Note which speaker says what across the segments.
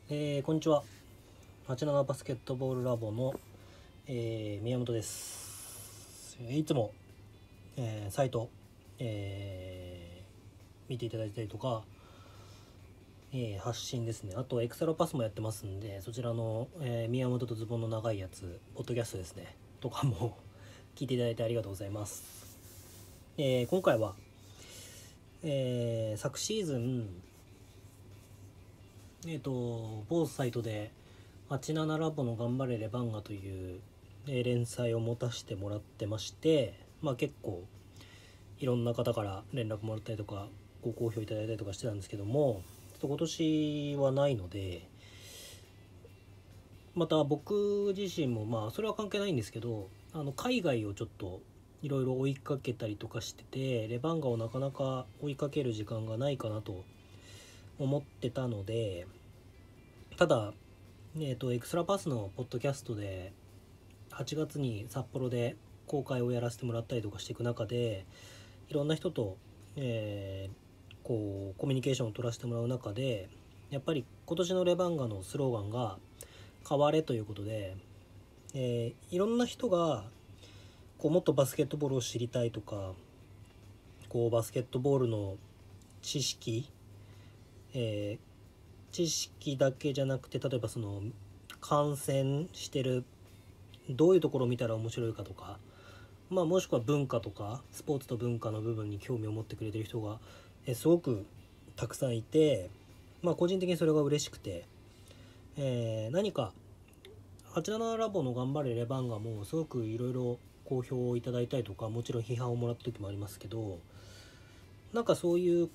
Speaker 1: こんにちは。87バスケットボールラボの、宮本です。いつも、サイト、見ていただいたりとか、発信ですね。あとエクサロパスもやってますんで、そちらの、宮本とズボンの長いやつポッドキャストですねとかも聞いていただいてありがとうございます。今回は、昨シーズン某サイトで87ラボの頑張れレバンガという連載を持たせてもらってまして、結構いろんな方から連絡もらったりとかご好評いただいたりとかしてたんですけども、ちょっと今年はないので、また僕自身もそれは関係ないんですけど、海外をちょっといろいろ追いかけたりとかしてて、レバンガをなかなか追いかける時間がないかなと思ってたので、ただエクストラパスのポッドキャストで8月に札幌で公開をやらせてもらったりとかしていく中で、いろんな人と、こうコミュニケーションを取らせてもらう中で、やっぱり今年のレバンガのスローガンが変われということで、いろんな人がもっとバスケットボールを知りたいとか、バスケットボールの知識、知識だけじゃなくて、例えばその観戦してるどういうところを見たら面白いかとか、もしくは文化とかスポーツと文化の部分に興味を持ってくれてる人がすごくたくさんいて、個人的にそれが嬉しくて、何か87ラボの頑張れレバンガもすごくいろいろ好評をいただいたりとか、もちろん批判をもらった時もありますけど、そういう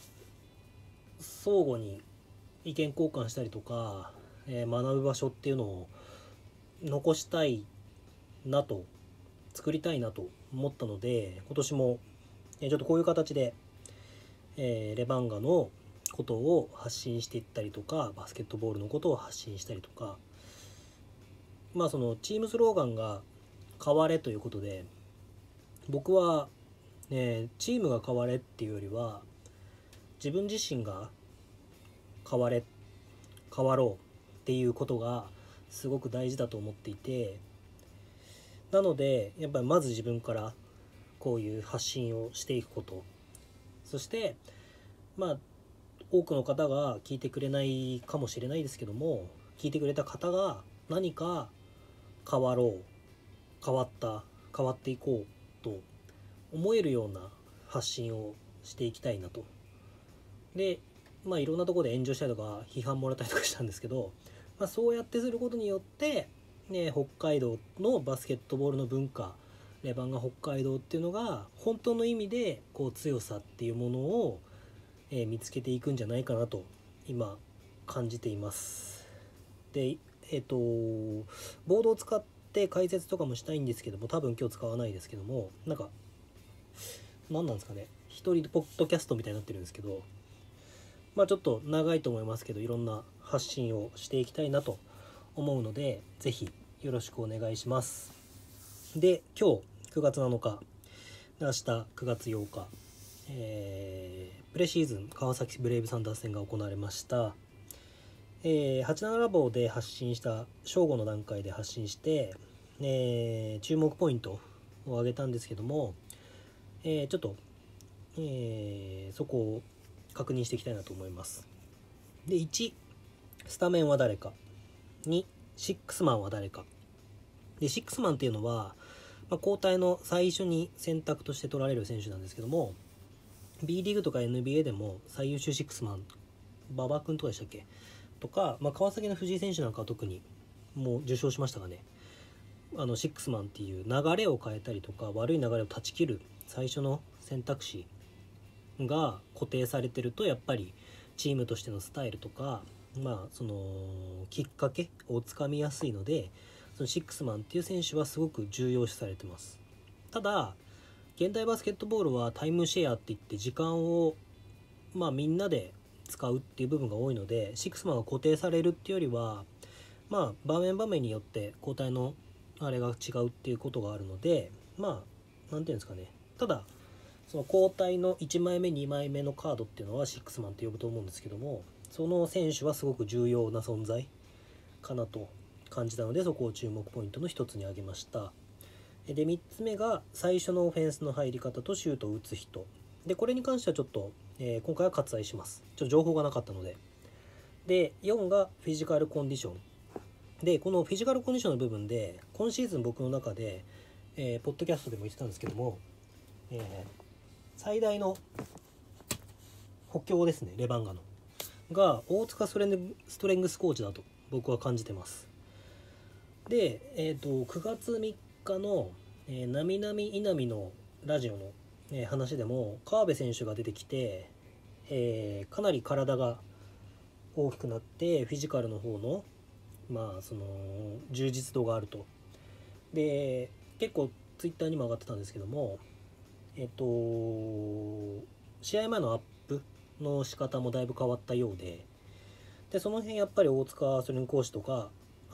Speaker 1: 相互に意見交換したりとか、学ぶ場所っていうのを残したいなと、作りたいなと思ったので、今年もちょっとこういう形で、レバンガのことを発信していったりとか、バスケットボールのことを発信したりとか、そのチームスローガンが変われということで、僕は、チームが変われっていうよりは、自分自身が変わろうっていうことがすごく大事だと思っていて、なのでやっぱりまず自分からこういう発信をしていくこと、そして多くの方が聞いてくれないかもしれないですけども、聞いてくれた方が何か変わろう、変わっていこうと思えるような発信をしていきたいなと。でいろんなところで炎上したりとか批判もらったりとかしたんですけど、そうやってすることによって、北海道のバスケットボールの文化、レバンガ北海道っていうのが本当の意味で強さっていうものを、見つけていくんじゃないかなと今感じています。でボードを使って解説とかもしたいんですけども、多分今日使わないですけども、何なんですかね、一人でポッドキャストみたいになってるんですけど、ちょっと長いと思いますけど、いろんな発信をしていきたいなと思うので、ぜひよろしくお願いします。で、今日9月7日、明日9月8日、プレシーズン川崎ブレイブサンダース戦が行われました。87ラボで発信した正午の段階で発信して、注目ポイントを挙げたんですけども、ちょっと、そこを確認していきたいなと思います。で、1、スタメンは誰か。2、シックスマンは誰か。で、シックスマンっていうのは、交代の最初に選択として取られる選手なんですけども、B リーグとか NBA でも最優秀シックスマン、馬場君とかでしたっけとか、川崎の藤井選手なんかは特にもう受賞しましたがね、シックスマンっていう流れを変えたりとか、悪い流れを断ち切る最初の選択肢が固定されてると、やっぱりチームとしてのスタイルとか、そのきっかけをつかみやすいので、そのシックスマンっていう選手はすごく重要視されてます。ただ現代バスケットボールはタイムシェアっていって時間をみんなで使うっていう部分が多いので、シックスマンが固定されるっていうよりは、場面場面によって交代のあれが違うっていうことがあるので、なんていうんですかね、ただその交代の1枚目2枚目のカードっていうのはシックスマンって呼ぶと思うんですけども、 その選手はすごく重要な存在かなと感じたので、そこを注目ポイントの一つに挙げました。で3つ目が最初のオフェンスの入り方とシュートを打つ人で、これに関してはちょっと、今回は割愛します。ちょっと情報がなかったので。で4がフィジカルコンディションで、このフィジカルコンディションの部分で今シーズン僕の中で、ポッドキャストでも言ってたんですけども、最大の補強ですね、レバンガのが大塚ストレングスコーチだと僕は感じてます。で、9月3日のなみなみいなみのラジオの、話でも川辺選手が出てきて、かなり体が大きくなってフィジカルの方のその充実度があると。で結構ツイッターにも上がってたんですけども、試合前のアップの仕方もだいぶ変わったようで、その辺やっぱり大塚ストレングコーチとか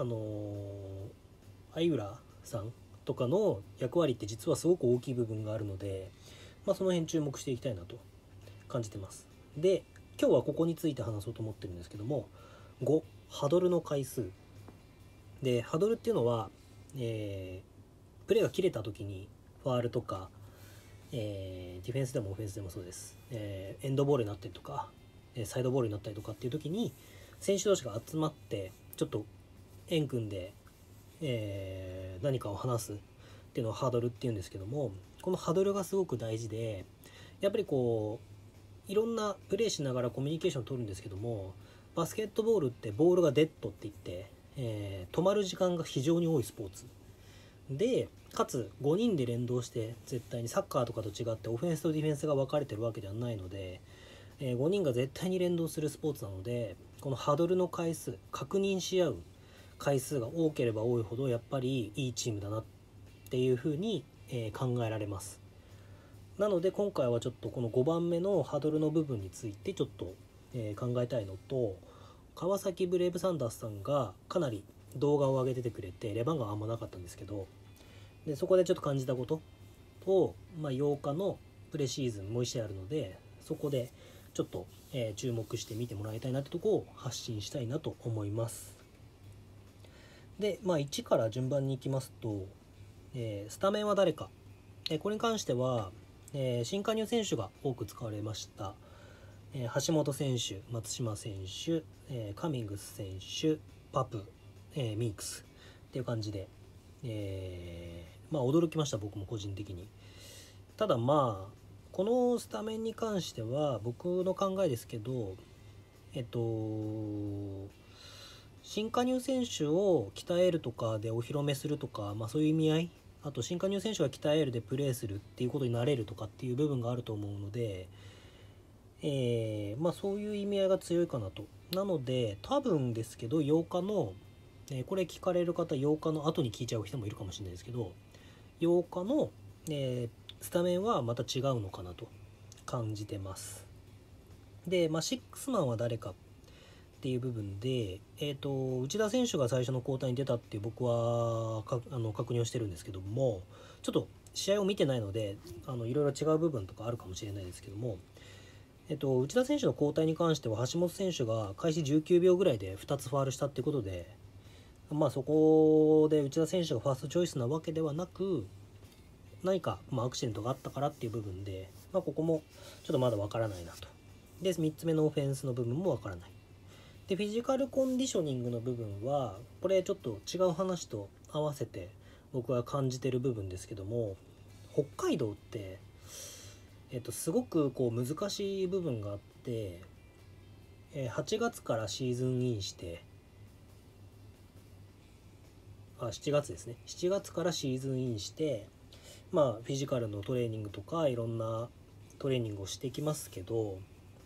Speaker 1: 相浦さんとかの役割って実はすごく大きい部分があるので、その辺注目していきたいなと感じてます。で今日はここについて話そうと思ってるんですけども、5ハドルの回数で、ハドルっていうのは、プレーが切れた時にファールとか、ディフェンスでもオフェンスでもそうです、エンドボールになったりとかサイドボールになったりとかっていう時に選手同士が集まってちょっと円組んで、何かを話すっていうのをハードルっていうんですけども、このハドルがすごく大事で、やっぱりこういろんなプレーしながらコミュニケーションを取るんですけども、バスケットボールってボールがデッドって言って、止まる時間が非常に多いスポーツで、かつ5人で連動して絶対にサッカーとかと違ってオフェンスとディフェンスが分かれてるわけではないので、5人が絶対に連動するスポーツなので、このハドルの回数、確認し合う回数が多ければ多いほどやっぱりいいチームだなっていうふうに、考えられます。なので今回はちょっとこの5番目のハドルの部分についてちょっと、考えたいのと、川崎ブレイブサンダースさんがかなり動画を上げててくれて、レバンガはあんまなかったんですけど、でそこでちょっと感じたことを、8日のプレシーズンもう1試合あるので、そこでちょっと、注目して見てもらいたいなってとこを発信したいなと思います。で、1から順番にいきますと、スタメンは誰か、これに関しては、新加入選手が多く使われました。橋本選手、松島選手、カミングス選手、パプ、ミークスっていう感じで、驚きました、僕も個人的に。ただこのスタメンに関しては僕の考えですけど、新加入選手を鍛えるとかでお披露目するとか、そういう意味合い、あと新加入選手が鍛えるでプレーするっていうことになれるとかっていう部分があると思うので、そういう意味合いが強いかなと。なので多分ですけど8日の、これ聞かれる方8日の後に聞いちゃう人もいるかもしれないですけど、8日の、スタメンはまた違うのかなと感じてます。で、シックスマンは誰かっていう部分で、内田選手が最初の交代に出たって僕は確認をしてるんですけども、ちょっと試合を見てないのでいろいろ違う部分とかあるかもしれないですけども、内田選手の交代に関しては橋本選手が開始19秒ぐらいで2つファールしたってことで、そこで内田選手がファーストチョイスなわけではなく、何かアクシデントがあったからっていう部分で、ここもちょっとまだわからないなと。で3つ目のオフェンスの部分もわからない。でフィジカルコンディショニングの部分はこれちょっと違う話と合わせて僕は感じてる部分ですけども、北海道ってすごく難しい部分があって、8月からシーズンインして7月ですね、7月からシーズンインして、フィジカルのトレーニングとかいろんなトレーニングをしていきますけど、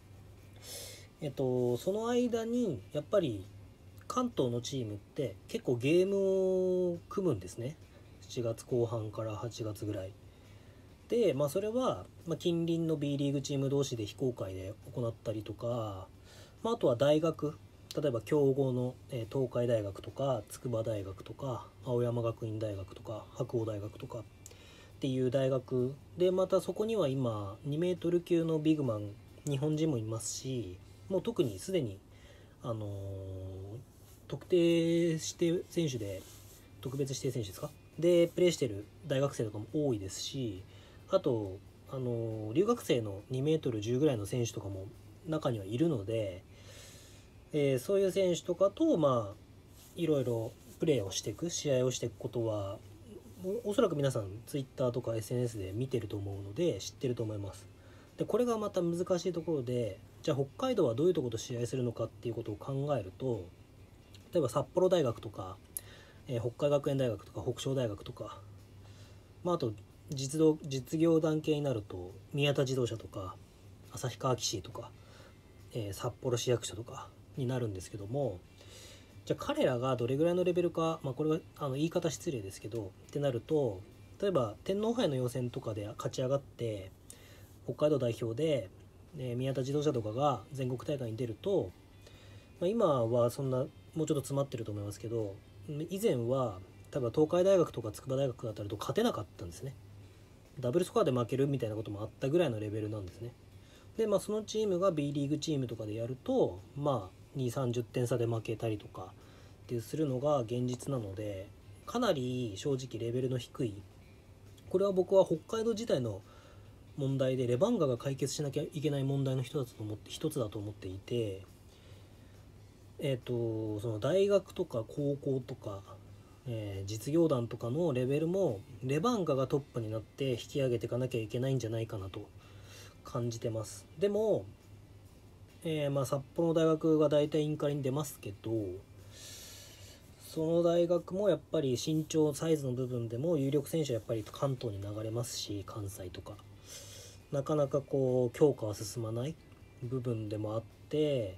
Speaker 1: その間にやっぱり関東のチームって結構ゲームを組むんですね。7月後半から8月ぐらいで、それは近隣の B リーグチーム同士で非公開で行ったりとか、あとは大学、例えば強豪の東海大学とか筑波大学とか青山学院大学とか白鴎大学とかっていう大学で、またそこには今2メートル級のビッグマン日本人もいますし、もう特にすでにあの特定指定選手で特別指定選手ですかでプレーしてる大学生とかも多いですし、あと留学生の2メートル10ぐらいの選手とかも中にはいるので、そういう選手とかといろいろプレーをしていく試合をしていくことはおそらく皆さん Twitter とか SNS で見てると思うので知ってると思います。でこれがまた難しいところで、じゃあ北海道はどういうところと試合するのかっていうことを考えると、例えば札幌大学とか、北海学園大学とか北昇大学とか、あと実業団系になると宮田自動車とか旭川騎士とか、札幌市役所とかになるんですけども、じゃあ彼らがどれぐらいのレベルか、これは言い方失礼ですけどってなると、例えば天皇杯の予選とかで勝ち上がって北海道代表で、宮田自動車とかが全国大会に出ると、今はそんなもうちょっと詰まってると思いますけど、以前は多分東海大学とか筑波大学だったりと勝てなかったんですね。ダブルスコアで負けるみたいなこともあったぐらいのレベルなんですね。でそのチームが B リーグチームとかでやると2、30点差で負けたりとかっていうするのが現実なので、かなり正直レベルの低い、これは僕は北海道自体の問題でレバンガが解決しなきゃいけない問題の一つだと思っていて、その大学とか高校とか、実業団とかのレベルもレバンガがトップになって引き上げていかなきゃいけないんじゃないかなと感じてます。でも、札幌の大学が大体インカレに出ますけど、その大学もやっぱり身長サイズの部分でも有力選手はやっぱり関東に流れますし、関西とかなかなか強化は進まない部分でもあって、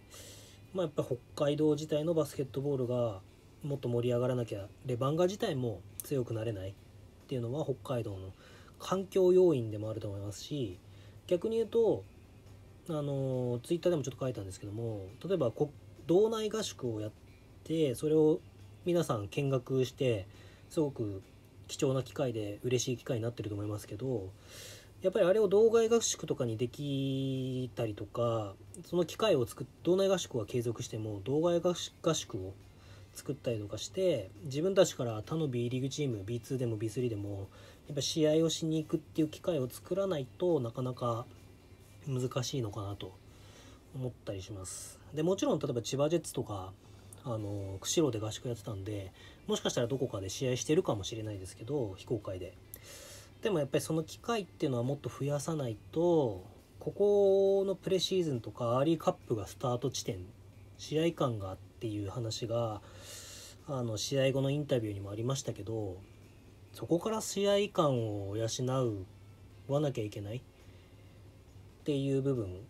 Speaker 1: やっぱ北海道自体のバスケットボールがもっと盛り上がらなきゃレバンガ自体も強くなれないっていうのは北海道の環境要因でもあると思いますし、逆に言うとツイッターでもちょっと書いたんですけども、例えば道内合宿をやってそれを皆さん見学してすごく貴重な機会で嬉しい機会になってると思いますけど、やっぱりあれを道外合宿とかにできたりとか、その機会を道内合宿は継続しても道外合宿を作ったりとかして、自分たちから他の B リーグチーム B2 でも B3 でもやっぱ試合をしに行くっていう機会を作らないとなかなか難しいのかなと思ったりします。でもちろん例えば千葉ジェッツとか釧路で合宿やってたんで、もしかしたらどこかで試合してるかもしれないですけど、非公開で。でもやっぱりその機会っていうのはもっと増やさないと、ここのプレシーズンとかアーリーカップがスタート地点、試合感がっていう話が試合後のインタビューにもありましたけど、そこから試合感を養わなきゃいけないっていう部分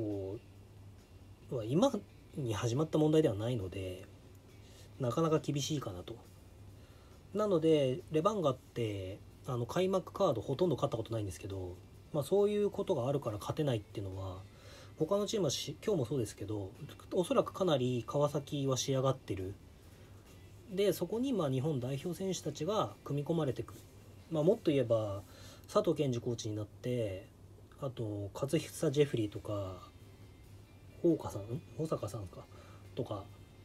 Speaker 1: は今に始まった問題ではないので、なかなか厳しいかなと。なのでレバンガって開幕カードほとんど勝ったことないんですけど、そういうことがあるから勝てないっていうのは他のチームは今日もそうですけど、おそらくかなり川崎は仕上がってる。でそこに日本代表選手たちが組み込まれていく、もっと言えば佐藤健二コーチになって、あと勝久ジェフリーとか保坂さんかとか、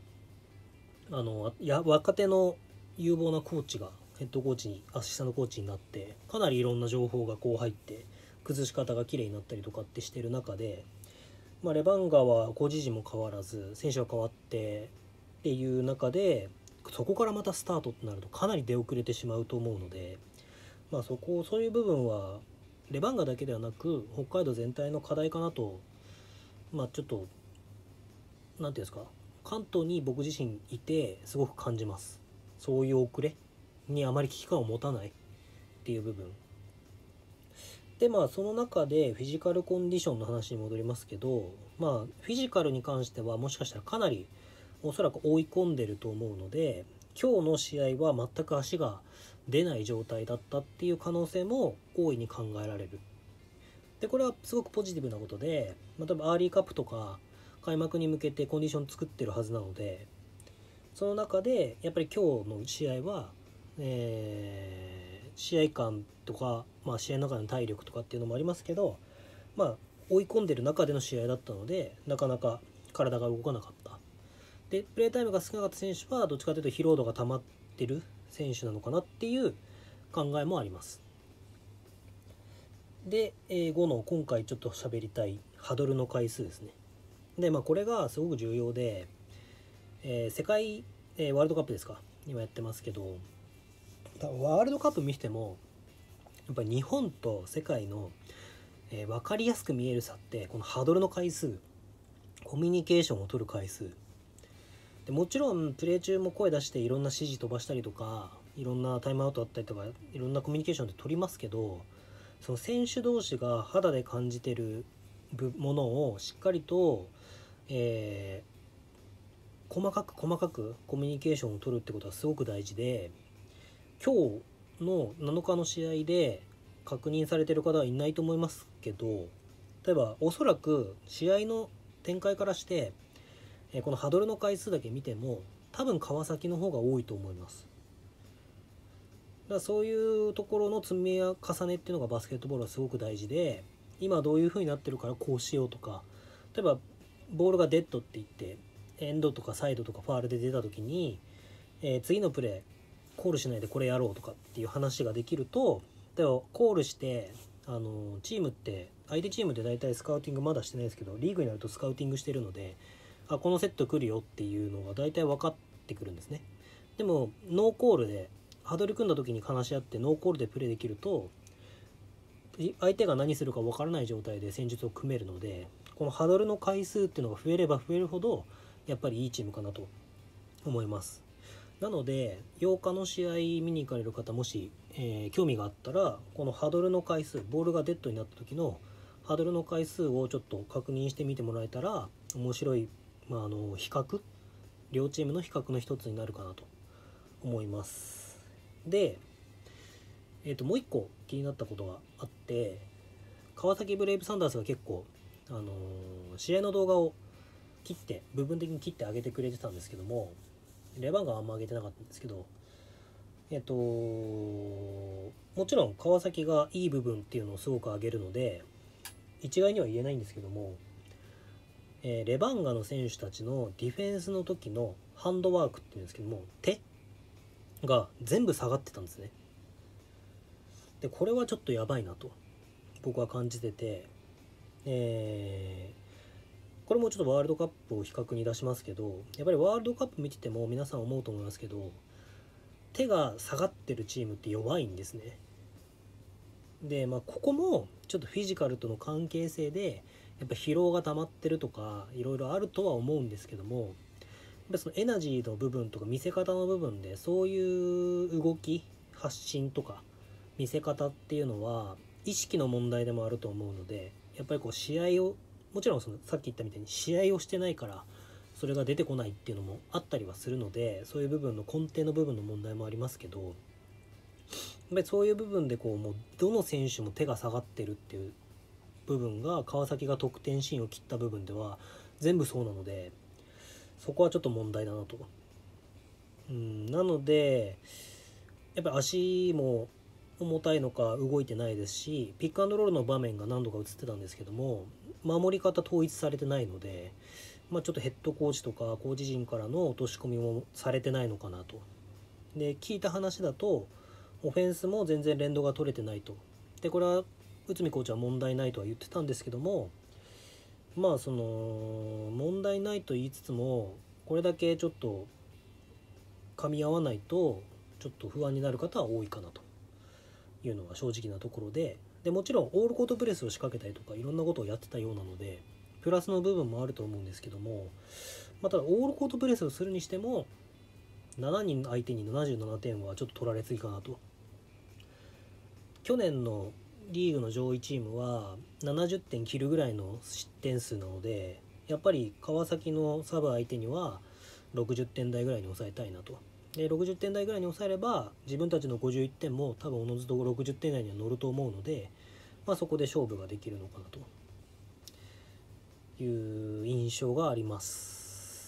Speaker 1: 若手の有望なコーチがヘッドコーチにアシスタントコーチになって、かなりいろんな情報が入って崩し方が綺麗になったりとかってしてる中で、レバンガはコーチ陣も変わらず選手は変わってっていう中で、そこからまたスタートってなるとかなり出遅れてしまうと思うので、そういう部分はレバンガだけではなく北海道全体の課題かなと、ちょっとなんていうんですか、関東に僕自身いてすごく感じます。そういう遅れにあまり危機感を持たないっていう部分で、その中でフィジカルコンディションの話に戻りますけど、フィジカルに関してはもしかしたらかなりおそらく追い込んでると思うので、今日の試合は全く足が出ない状態だったっていう可能性も大いに考えられる。でこれはすごくポジティブなことで、例えばアーリーカップとか開幕に向けてコンディション作ってるはずなので、その中でやっぱり今日の試合は、試合感とか、試合の中の体力とかっていうのもありますけど、追い込んでる中での試合だったのでなかなか体が動かなかった。 でプレータイムが少なかった選手はどっちかというと疲労度が溜まってる選手なのかなっていう考えもあります。で、5の今回ちょっと喋りたいハドルの回数ですね。でこれがすごく重要で、世界、ワールドカップですか、今やってますけど、ワールドカップ見てもやっぱり日本と世界の、分かりやすく見える差ってこのハドルの回数、コミュニケーションを取る回数で、もちろんプレー中も声出していろんな指示飛ばしたりとか、いろんなタイムアウトあったりとか、いろんなコミュニケーションで取りますけど、その選手同士が肌で感じてるものをしっかりと、細かくコミュニケーションを取るってことはすごく大事で、今日の7日の試合で確認されてる方はいないと思いますけど、例えばおそらく試合の展開からしてこのハドルの回数だけ見ても多分川崎の方が多いと思います。だからそういうところの積み重ねっていうのがバスケットボールはすごく大事で、今どういう風になってるからこうしようとか、例えばボールがデッドって言ってエンドとかサイドとかファールで出た時に、次のプレーコールしないでこれやろうとかっていう話ができると、でもコールしてチームって相手チームって大体スカウティングまだしてないですけど、リーグになるとスカウティングしてるので、このセット来るよっていうのが大体分かってくるんですね。でもノーコールでハドル組んだ時に話し合ってノーコールでプレーできると、相手が何するか分からない状態で戦術を組めるので、このハドルの回数っていうのが増えれば増えるほどやっぱりいいチームかなと思います。なので8日の試合見に行かれる方、もし、興味があったら、このハドルの回数、ボールがデッドになった時のハドルの回数をちょっと確認してみてもらえたら面白い、比較、両チームの比較の一つになるかなと思います。で、もう一個気になったことがあって、川崎ブレイブサンダースが結構、試合の動画を部分的に切ってあげてくれてたんですけども、レバンガはあんま上げてなかったんですけど、もちろん川崎がいい部分っていうのをすごく上げるので一概には言えないんですけども、レバンガの選手たちのディフェンスの時のハンドワークっていうんですけども、手が全部下がってたんですね。でこれはちょっとやばいなと僕は感じてて、これもちょっとワールドカップを比較に出しますけど、やっぱりワールドカップ見てても皆さん思うと思いますけど、手が下がってるチームって弱いんですね。でここもちょっとフィジカルとの関係性でやっぱ疲労が溜まってるとかいろいろあるとは思うんですけども、やっぱそのエナジーの部分とか見せ方の部分でそういう動き、発信とか見せ方っていうのは意識の問題でもあると思うので、やっぱりこう試合を、もちろんそのさっき言ったみたいに試合をしてないからそれが出てこないっていうのもあったりはするので、そういう部分の根底の部分の問題もありますけど、やっぱりそういう部分でこうもうどの選手も手が下がってるっていう部分が川崎が得点シーンを切った部分では全部そうなので、そこはちょっと問題だなと。なのでやっぱり足も重たいのか動いてないですし、ピックアンドロールの場面が何度か映ってたんですけども、守り方統一されてないので、ちょっとヘッドコーチとかコーチ陣からの落とし込みもされてないのかなと。で聞いた話だとオフェンスも全然連動が取れてないと。でこれは内海コーチは問題ないとは言ってたんですけども、その問題ないと言いつつもこれだけちょっと噛み合わないとちょっと不安になる方は多いかなというのが正直なところで、もちろんオールコートプレスを仕掛けたりとかいろんなことをやってたようなのでプラスの部分もあると思うんですけども、ただオールコートプレスをするにしても7人相手に77点はちょっと取られすぎかなと。去年のリーグの上位チームは70点切るぐらいの失点数なので、やっぱり川崎のサブ相手には60点台ぐらいに抑えたいなと。で60点台ぐらいに抑えれば自分たちの51点も多分おのずと60点台には乗ると思うので、そこで勝負ができるのかなという印象があります。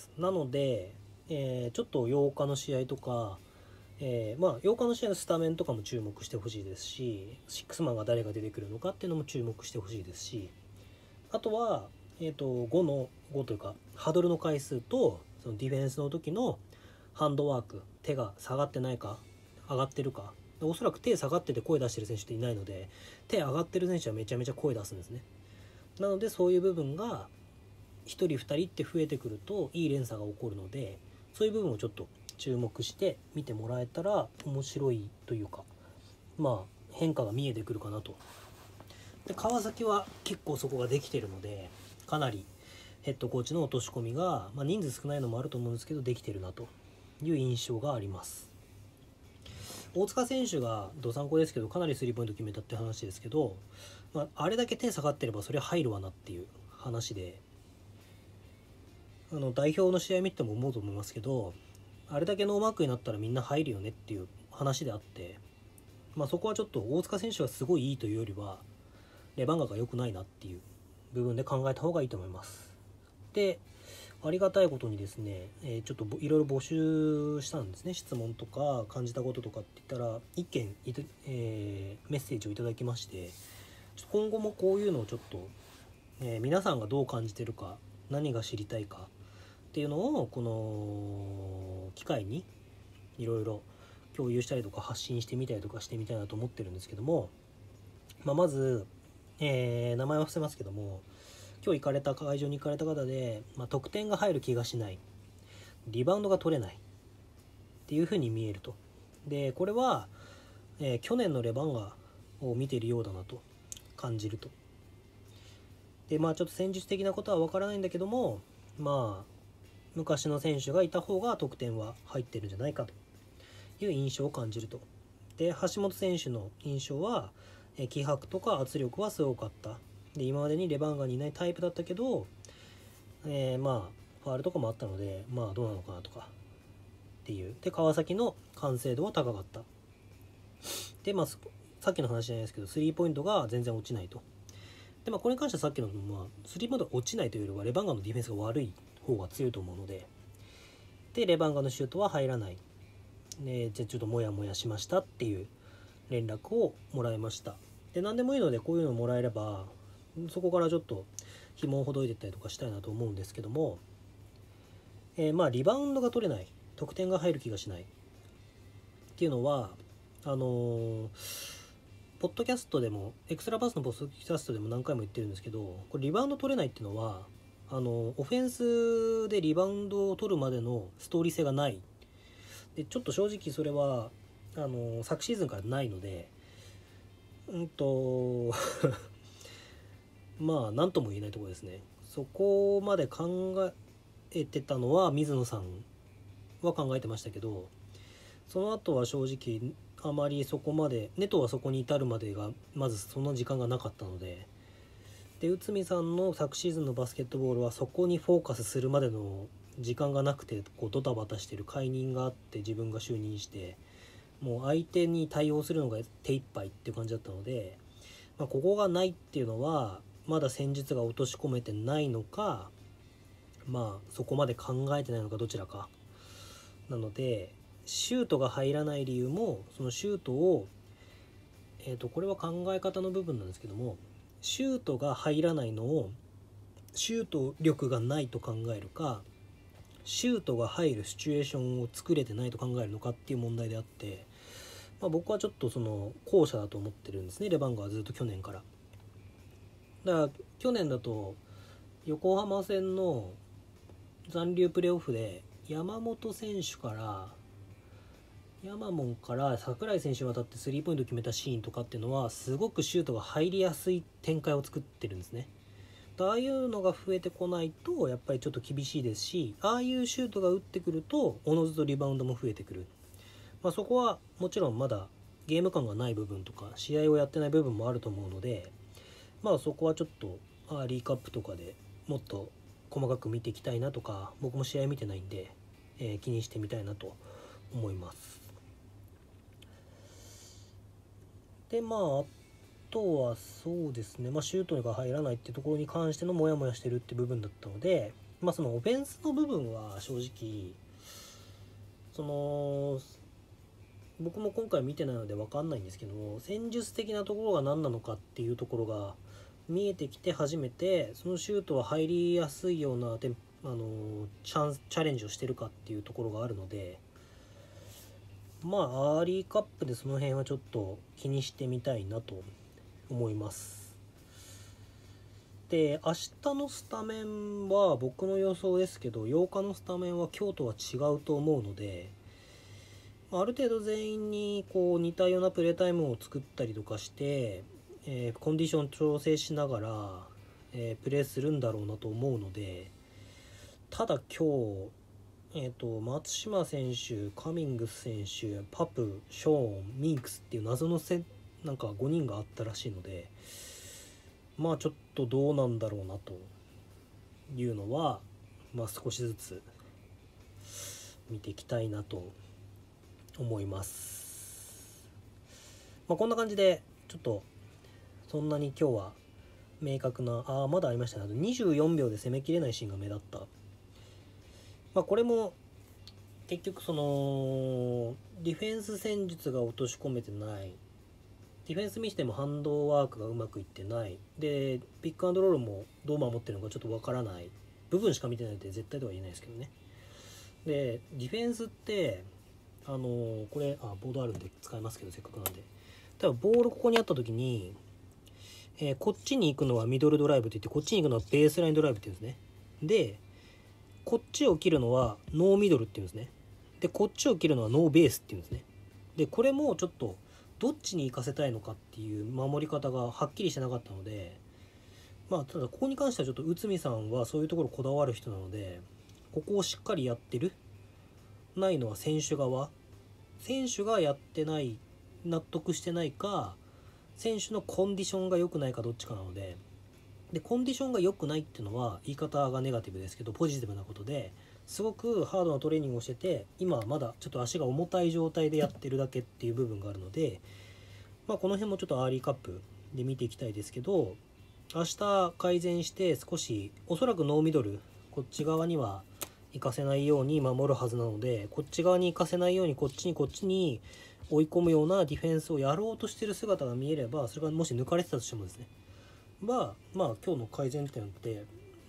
Speaker 1: なので、ちょっと8日の試合とか、8日の試合のスタメンとかも注目してほしいですし、シックスマンが誰が出てくるのかっていうのも注目してほしいですし、あとは、5というかハドルの回数とそのディフェンスの時のハンドワーク、手が下がってないか上がってるか、おそらく手下がってて声出してる選手っていないので、手上がってる選手はめちゃめちゃ声出すんですね。なのでそういう部分が1人2人って増えてくるといい連鎖が起こるので、そういう部分をちょっと注目して見てもらえたら面白いというか、変化が見えてくるかなと。で川崎は結構そこができてるので、かなりヘッドコーチの落とし込みが、人数少ないのもあると思うんですけどできてるなという印象があります。大塚選手がどさんこですけどかなりスリーポイント決めたって話ですけど、あれだけ手下がってればそれ入るわなっていう話で、代表の試合見ても思うと思いますけど、あれだけノーマークになったらみんな入るよねっていう話であって、そこはちょっと大塚選手がすごいいいというよりはレバンガが良くないなっていう部分で考えた方がいいと思います。で、ありがたいことにですね、ちょっといろいろ募集したんですね。質問とか感じたこととかって言ったら1件メッセージをいただきまして、今後もこういうのをちょっと、皆さんがどう感じてるか、何が知りたいかっていうのをこの機会にいろいろ共有したりとか発信してみたりとかしてみたいなと思ってるんですけども、まず、名前は伏せますけども、今日会場に行かれた方で、得点が入る気がしない、リバウンドが取れないっていう風に見えると。でこれは、去年のレバンガを見ているようだなと感じると。でちょっと戦術的なことは分からないんだけども、昔の選手がいた方が得点は入ってるんじゃないかという印象を感じると。で橋本選手の印象は、気迫とか圧力はすごかった。で今までにレバンガにいないタイプだったけど、ファウルとかもあったのでどうなのかなとかっていう。で川崎の完成度は高かった。でさっきの話じゃないですけどスリーポイントが全然落ちないと。でこれに関してはさっきのスリーポイントが落ちないというよりはレバンガのディフェンスが悪い方が強いと思うので、レバンガのシュートは入らない。じゃあちょっとモヤモヤしましたっていう連絡をもらいました。で何でもいいのでこういうのをもらえればそこからちょっと紐をほどいていったりとかしたいなと思うんですけども、リバウンドが取れない、得点が入る気がしないっていうのはポッドキャストでもエクストラパスのポッドキャストでも何回も言ってるんですけど、これリバウンド取れないっていうのはオフェンスでリバウンドを取るまでのストーリー性がないで、ちょっと正直それは昨シーズンからないので何とも言えないところですね。そこまで考えてたのは水野さんは考えてましたけど、その後は正直あまりそこまでネトはそこに至るまでがまずその時間がなかったので、内海さんの昨シーズンのバスケットボールはそこにフォーカスするまでの時間がなくてドタバタしてる解任があって自分が就任してもう相手に対応するのが手一杯っていう感じだったので、ここがないっていうのはまだ戦術が落とし込めてないのか、そこまで考えてないのかどちらかなので、シュートが入らない理由もそのシュートをこれは考え方の部分なんですけども、シュートが入らないのをシュート力がないと考えるか、シュートが入るシチュエーションを作れてないと考えるのかっていう問題であって、僕はちょっとその後者だと思ってるんですね。レバンガはずっと去年から。だから去年だと横浜戦の残留プレーオフで山本選手からヤマモンから櫻井選手に渡ってスリーポイント決めたシーンとかっていうのはすごくシュートが入りやすい展開を作ってるんですね。ああいうのが増えてこないとやっぱりちょっと厳しいですし、ああいうシュートが打ってくるとおのずとリバウンドも増えてくる。そこはもちろんまだゲーム感がない部分とか試合をやってない部分もあると思うので、そこはちょっとリーカップとかでもっと細かく見ていきたいなとか、僕も試合見てないんで、気にしてみたいなと思います。であとはそうですね、シュートが入らないっていうところに関してのモヤモヤしてるって部分だったので、そのオフェンスの部分は正直その僕も今回見てないので分かんないんですけども、戦術的なところが何なのかっていうところが見えてきて初めてそのシュートは入りやすいようなチャレンジをしてるかっていうところがあるので、まあアーリーカップでその辺はちょっと気にしてみたいなと思います。で、明日のスタメンは僕の予想ですけど、8日のスタメンは今日とは違うと思うので、ある程度全員にこう似たようなプレータイムを作ったりとかして、コンディション調整しながら、プレーするんだろうなと思うので、ただ今日、松島選手、カミングス選手、パプ、ショーン、ミンクスっていう謎のなんか5人があったらしいので、まあちょっとどうなんだろうなというのは、まあ少しずつ見ていきたいなと思います。まあこんな感じでちょっとそんなに今日は明確なまだありましたね。あと24秒で攻めきれないシーンが目立った。まあこれも結局そのディフェンス戦術が落とし込めてない、ディフェンス見してもハンドワークがうまくいってないで、ピックアンドロールもどう守ってるのかちょっとわからない部分しか見てないって絶対とは言えないですけどね。でディフェンスってこれボードあるんで使いますけど、せっかくなんで、多分ボールここにあった時に、こっちに行くのはミドルドライブって言って、こっちに行くのはベースラインドライブって言うんですね。でこっちを切るのはノーミドルって言うんですね。でこっちを切るのはノーベースって言うんですね。でこれもちょっとどっちに行かせたいのかっていう守り方がはっきりしてなかったので、まあただここに関してはちょっと内海さんはそういうところこだわる人なので、ここをしっかりやってるないのは選手がやってない、納得してないか、選手のコンディションが良くないかどっちかなので、コンディションが良くないっていうのは言い方がネガティブですけどポジティブなことで、すごくハードなトレーニングをしてて今はまだちょっと足が重たい状態でやってるだけっていう部分があるので、まあこの辺もちょっとアーリーカップで見ていきたいですけど、明日改善して少しおそらくノーミドルこっち側には行かせないように守るはずなので、こっち側に行かせないようにこっちに追い込むようなディフェンスをやろうとしてる姿が見えれば、それがもし抜かれてたとしてもですね、まあ今日の改善点って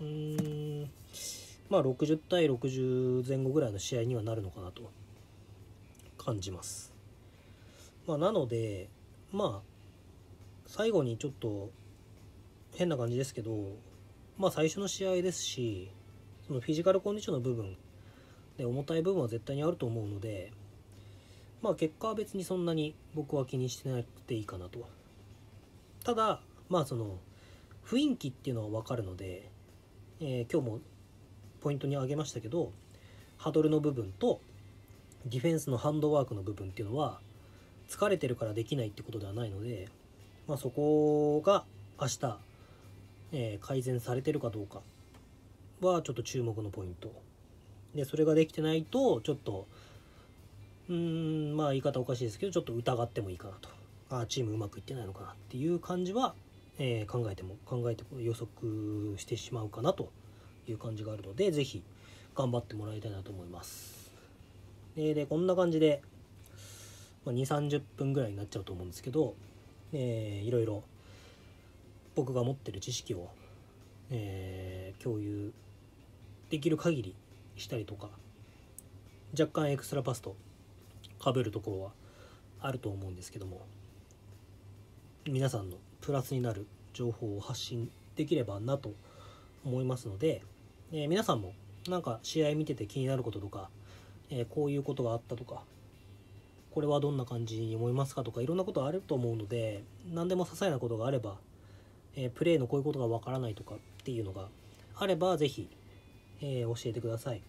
Speaker 1: まあ60対60前後ぐらいの試合にはなるのかなと感じます。まあなのでまあ最後にちょっと変な感じですけど、まあ最初の試合ですし、そのフィジカルコンディションの部分で重たい部分は絶対にあると思うので、まあ結果は別にそんなに僕は気にしてなくていいかなと。ただまあその雰囲気っていうのは分かるので、今日もポイントに挙げましたけど、ハドルの部分とディフェンスのハンドワークの部分っていうのは疲れてるからできないってことではないので、まあ、そこが明日、改善されてるかどうかはちょっと注目のポイントで、それができてないとちょっとまあ言い方おかしいですけどちょっと疑ってもいいかなと、チームうまくいってないのかなっていう感じは、考えても予測してしまうかなという感じがあるので、ぜひ頑張ってもらいたいなと思います。でこんな感じで、2、30分ぐらいになっちゃうと思うんですけど、いろいろ僕が持ってる知識を、共有できる限りしたりとか、若干エクストラパスと被るところはあると思うんですけども、皆さんのプラスになる情報を発信できればなと思いますので、皆さんもなんか試合見てて気になることとか、こういうことがあったとか、これはどんな感じに思いますかとか、いろんなことあると思うので、何でも些細なことがあれば、プレーのこういうことがわからないとかっていうのがあればぜひ、教えてください。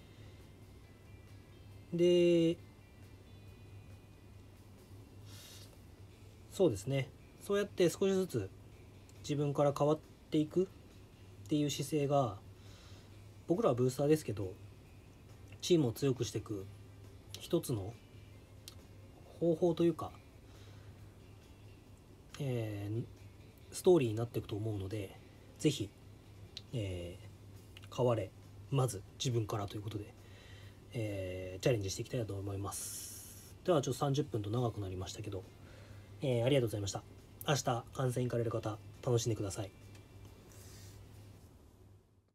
Speaker 1: でそうですね、そうやって少しずつ自分から変わっていくっていう姿勢が、僕らはブースターですけどチームを強くしていく一つの方法というか、ストーリーになっていくと思うので、ぜひ、変われまず自分からということで、チャレンジしていきたいと思います。ではちょっと30分と長くなりましたけど、ありがとうございました。明日観戦行かれる方楽しんでください。